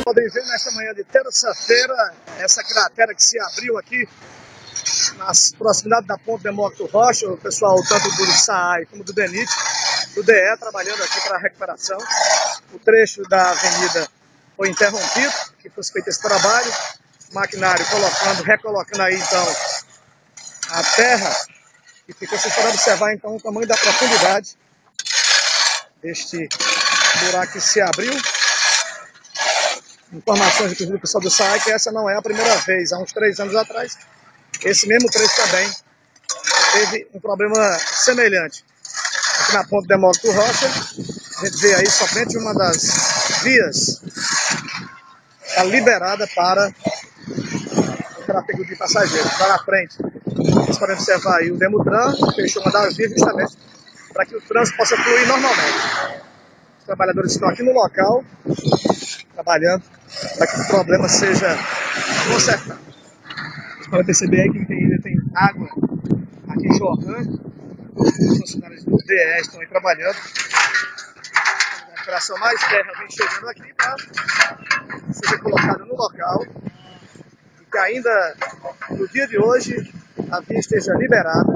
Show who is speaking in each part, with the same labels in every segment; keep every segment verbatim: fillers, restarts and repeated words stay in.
Speaker 1: Podem ver nesta manhã de terça-feira essa cratera que se abriu aqui nas proximidades da Ponte Demócrito Rocha. O pessoal tanto do S A I como do DENIT, do D E, trabalhando aqui para a recuperação. O trecho da avenida foi interrompido, que foi feito esse trabalho. O maquinário colocando, recolocando aí então a terra, e ficou se for observar então o tamanho da profundidade deste buraco que se abriu. Informações inclusive do pessoal do S A I que essa não é a primeira vez. Há uns três anos atrás, esse mesmo trecho também teve um problema semelhante. Aqui na Ponte Demócrito Rocha, a gente vê aí somente uma das vias está liberada para o tráfego de passageiros, para a frente. Vocês podem observar aí o Demutran fechou uma das vias justamente para que o trânsito possa fluir normalmente. Os trabalhadores estão aqui no local, trabalhando para que o problema seja consertado. Vocês podem perceber aí que ainda tem água aqui jorrando. Os funcionários do D E estão aí trabalhando. A recuperação mais terra vem chegando aqui para seja colocada no local e que ainda no dia de hoje a via esteja liberada.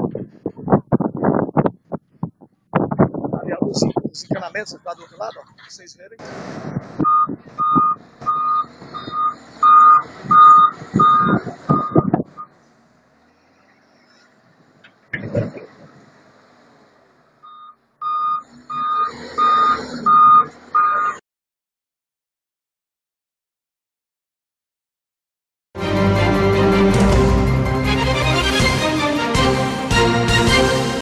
Speaker 1: Ali os, os encanamentos lá do outro lado, ó, para vocês verem.